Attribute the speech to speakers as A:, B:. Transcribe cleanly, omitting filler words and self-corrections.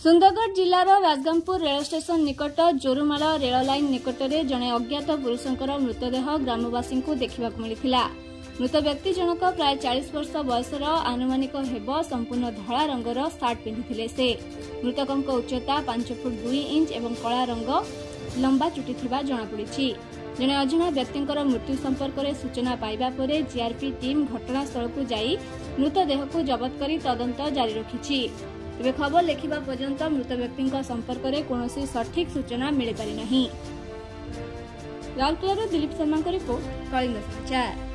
A: सुंदरगढ़ जिलार Rajgangpur rail station निकट जोरुमाल रेल लाइन निकट में जड़े अज्ञात पुरुषंकर मृतदेह ग्रामवासी को देखा मिलता। मृत व्यक्ति जनक प्राय 40 वर्ष बयसर आनुमानिक हेब संपूर्ण धला रंगर सार्ट पिंधि से। मृतक उच्चता 5 फुट 2 इंच एवं कला रंग लंबा चुटी जनापड़ी। जड़े अजणा व्यक्ति मृत्यु संपर्क में सूचना पाइबा पर जीआरपी टीम घटनास्थल को जाई मृतदेह को जबत कर तदंत जारी रखिछि। तेरे खबर लिखा पर्यंत मृत व्यक्ति संपर्क में कौन सठिक सूचना मिल पारि नहीं। राउरकेला दिलीप शर्मा रिपोर्ट, कलिंग समाचार।